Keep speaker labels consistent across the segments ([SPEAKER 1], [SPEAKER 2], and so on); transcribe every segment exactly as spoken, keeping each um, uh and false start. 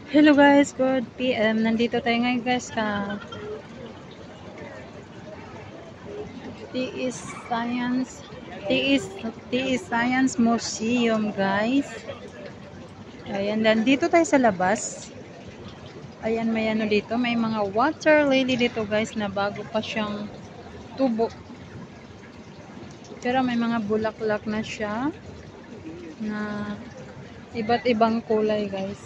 [SPEAKER 1] Hello guys, good P M. Nandito tayo ngayon guys sa T is Science T is T is Science Museum guys. Ayan, nandito tayo sa labas. Ayan, may ano dito, may mga water lily dito guys na bago pa siyang tubo. Pero may mga bulaklak na siya na iba't ibang kulay guys.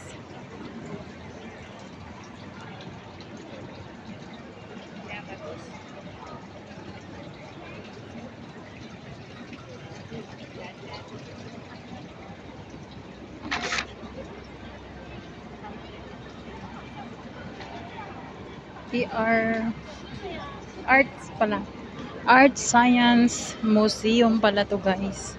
[SPEAKER 1] T R Arts pala. Art Science Museum pala to guys.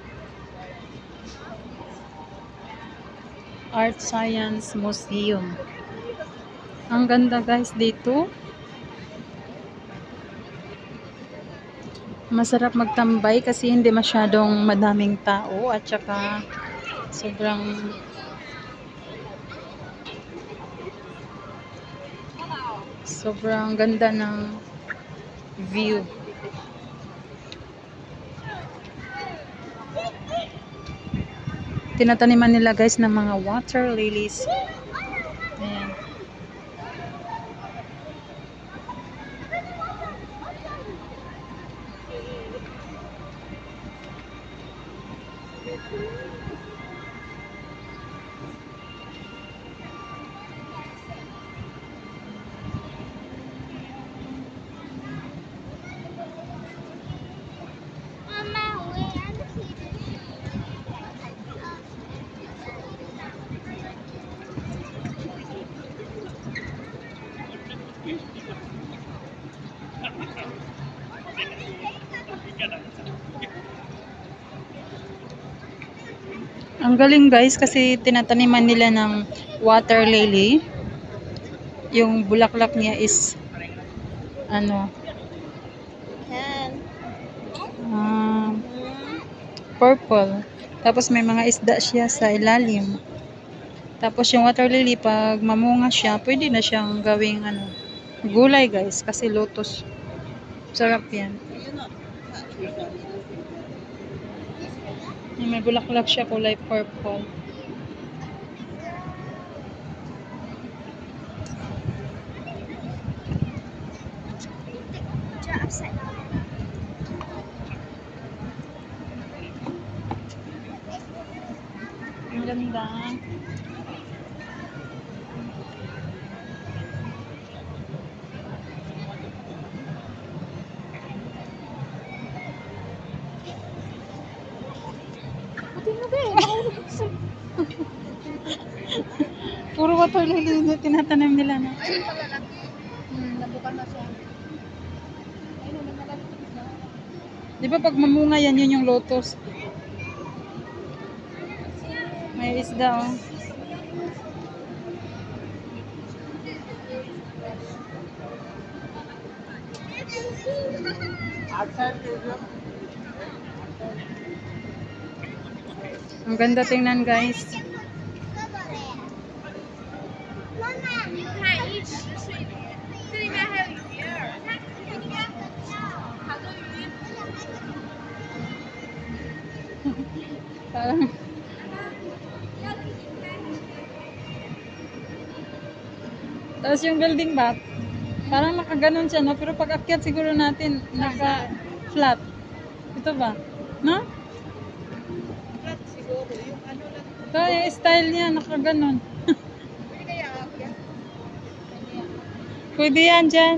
[SPEAKER 1] Art Science Museum. Ang ganda guys dito. Masarap magtambay kasi hindi masyadong madaming tao at saka sobrang sobrang ganda ng view. Tinataniman nila guys ng mga water lilies. Ayan. Ang galing guys kasi tinataniman nila ng water lily. Yung bulaklak niya is ano uh, purple. Tapos may mga isda siya sa ilalim. Tapos yung water lily pag mamunga siya, pwede na siyang gawing ano, gulay guys kasi lotus. Sarap yan. May bulaklak siya kulay purple. Ang ganda. Puro water lily na tinatanim nila na. Hmm, nabukan na siya. Di ba pag mamunga yan, yun yung lotus? May isda oh. Ang ganda tingnan guys. Parang tapos yung building ba, parang nakaganon siya, no? Pero pag akyat siguro natin, naka-flat. Ito ba? No?
[SPEAKER 2] Flat siguro. Yung ano lang.
[SPEAKER 1] Ito, yung style niya, nakaganon.
[SPEAKER 2] Pwede kaya akyat?
[SPEAKER 1] Pwede yan dyan.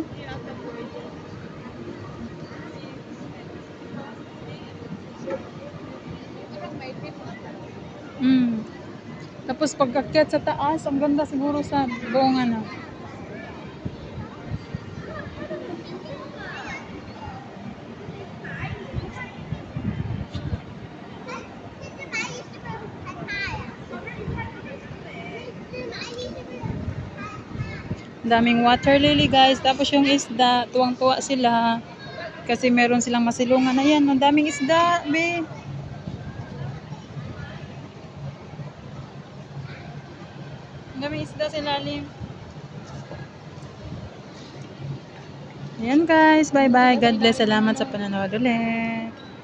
[SPEAKER 1] Mm. Tapos pag akyat sa taas, ang ganda siguro sa buong ano. Daming water lily guys. Tapos yung isda, tuwang-tuwa sila. Kasi meron silang masilungan. Ayan, ang daming isda, be.
[SPEAKER 2] Daming isda sa ilalim.
[SPEAKER 1] Ayan guys, bye bye. God bless. Salamat sa panonood ulit.